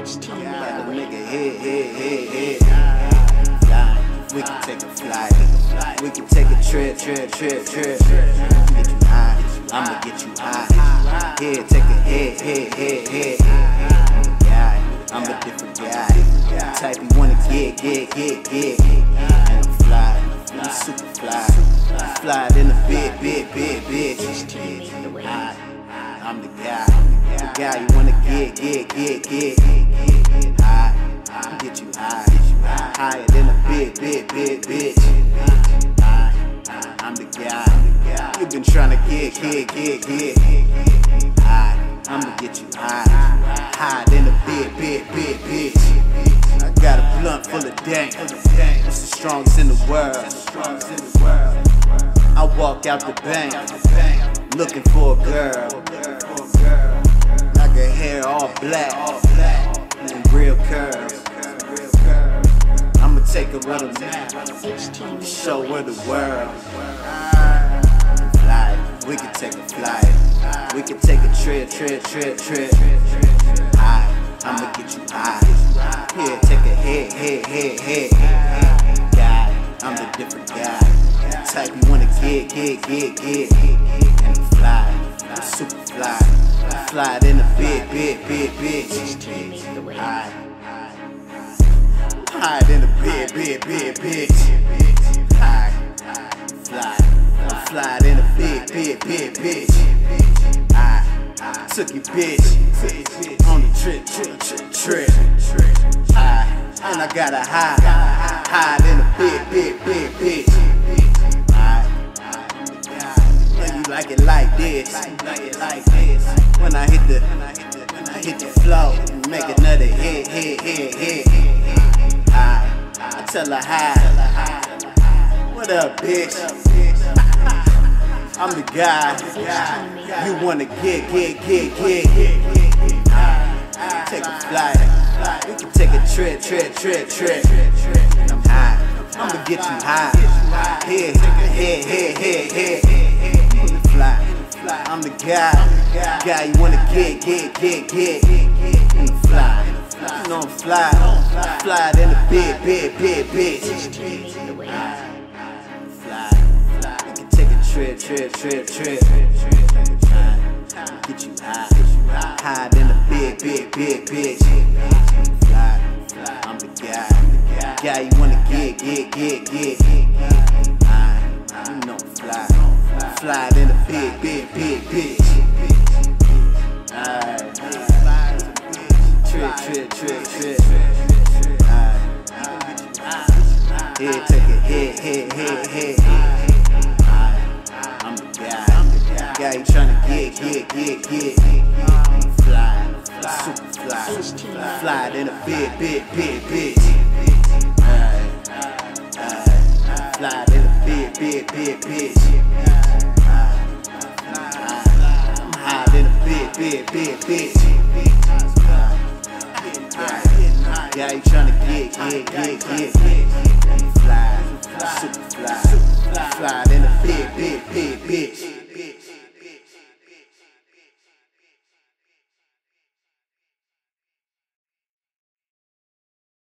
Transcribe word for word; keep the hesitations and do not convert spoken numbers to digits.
About to make a hit, hit, hit, hit. Fly. We can take a flight. We can take a trip, trip, trip, trip. Get you high. I'ma get you high. Here, take a hit, hit, hit, hit. I'm a different guy. Type you wanna get, get, get, get. And I'm fly. I'm super fly. Fly in a big, big, big, bitch. High. I'm the guy, the guy you wanna get, get, get, get. High, get you high, higher than a big, big, big bitch. High, I'm the guy, you been tryna get, get, get, get. High, I'ma get you high, higher than a big, big, big bitch. I got a blunt full of dank, it's the strongest in the world. I walk out the bank, looking for a girl. Like her hair all black and real curves. I'ma take her with a map, show her the world. Fly, we can take a flight. We can take a trip, trip, trip, trip. High, I'ma get you high. Here, take a hit, hit, hit, hit. Guy, I'm the different guy. Type you wanna get, get, get, get. And fly, I'm super fly. Fly in a big, big, big bitch. High, high in a big, big, big bitch. High, fly, I'm fly in a big, big, big bitch. I took you bitch on the trip, trip, trip, trip. High, and I got a high, high in a big, big, big bitch. Like it like this, like it like this. When I hit the, when I hit the flow, make another hit, hit, hit, hit. I, I tell her hi. What up, bitch? I'm the guy you wanna get, get, get, get. I, take a flight. We can take a trip, trip, trip, trip. I'm high. I'ma get you high. Here, here, here, here, here. Fly. I'm the guy, guy you wanna get, get, get, get. And fly, you know I'm fly, fly in a big, big, big bitch. Fly, we can take a trip, trip, trip, trip. Get you high, high in a big, big, big bitch. Fly, I'm the guy, guy you wanna get, get, get, get. You know I'm fly. Fly in a big, big, big bitch. Alright, trip, trip, trip, trip. Alright, here, take a hit, hit, hit, hit. I'm the guy, guy you tryna get, get, get, get. Fly, super fly, fly in a big, big, big bitch. Alright, alright, fly in a big, big, big bitch. Big, big, bitch. Yeah, you tryna get, get, get, get. Fly, super fly, fly in a big, big, big bitch.